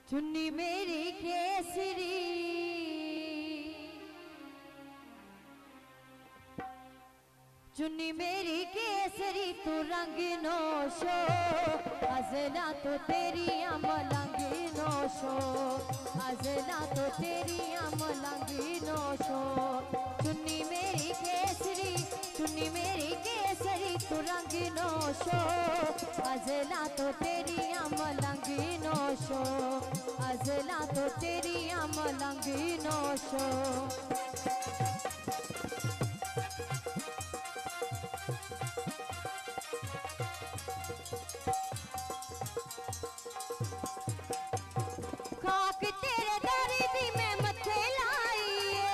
चुन्नी मेरी केसरी, चुन्नी मेरी केसरी तू रंग नोशो, अज़ला तो तेरी मलंगी नोशो, अज़ला तो तेरी मलंगी नोशो। चुन्नी मेरी केसरी, चुन्नी मेरी केसरी तू रंग नोशो, अज़ला तो तेरी मलंगी नोशो, अज़ला तो तेरी मलंगी नोशो। खाक तेरे दर दी मैं मथे लाईए,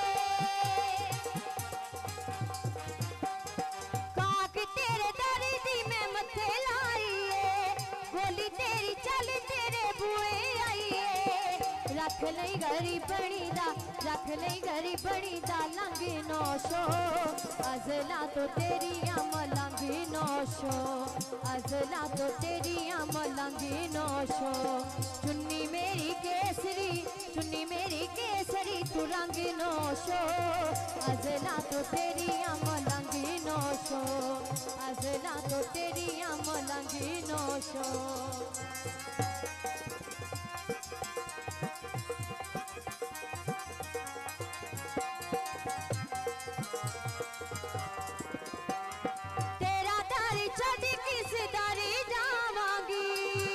खाक तेरे दर दी मैं मथे लाईए, गोली तेरी चल तेरे बुए आईए। रख लई गरी बनी दा, रख लई गरी बनी दा लंग नौशो, अज़ला तो तेरी मलंगी नौशो, अज़ला तो तेरी मलंगी नौशो। चुन्नी मेरी केसरी, चुन्नी मेरी केसरी तू रंग नौशो, अज़ला तो तेरी मलंगी नौशो, अज़ला तो तेरी मलंगी नौशो। तेरा दर छड़ किस दर जावांगी,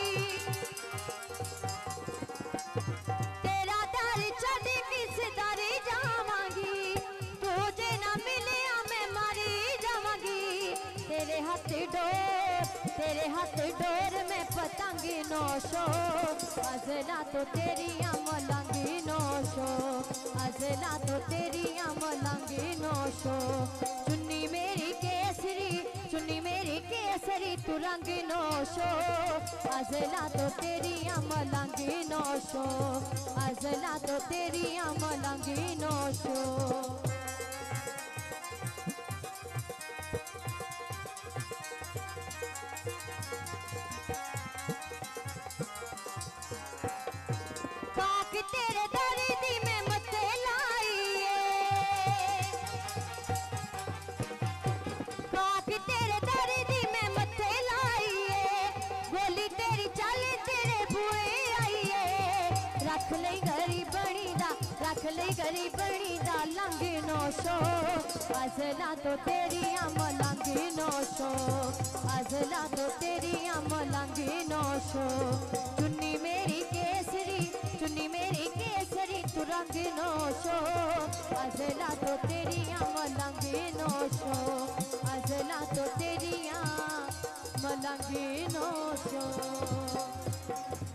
तेरा दर छड़ किस दर जावांगी, तुझे ना मिलिया मैं मरी जावांगी। तेरे हाथ डोर, तेरे हाथ डोर में पतंग नौशो, अज़ला तो तेरी मलंगी नौशो, अज़ला तो तेरी मलंगी नौशो। चुन्नी मेरी केसरी, चुन्नी मेरी केसरी तू रंग नौशो, अज़ला तो तेरी मलंगी नौशो, अज़ला तो तेरी मलंगी नौशो। खाक तेरे दर दी मैं मथे लाईए, खाक तेरे दर दी मैं मथे लाईए, गोली तेरी चल तेरे बुए आईए। रख लई गरी बनी दा, रख लई गरी बनी दा लंग नौशो, अज़ला तो तेरी मलंगी नौशो, अज़ला तो तेरी मलंगी नौशो। चुन्नी मेरी केसरी, चुन्नी मेरी केसरी तू रंग नौशो, अज़ला तो तेरी मलंगी नौशो, अज़ला तो तेरी मलंगी नौशो।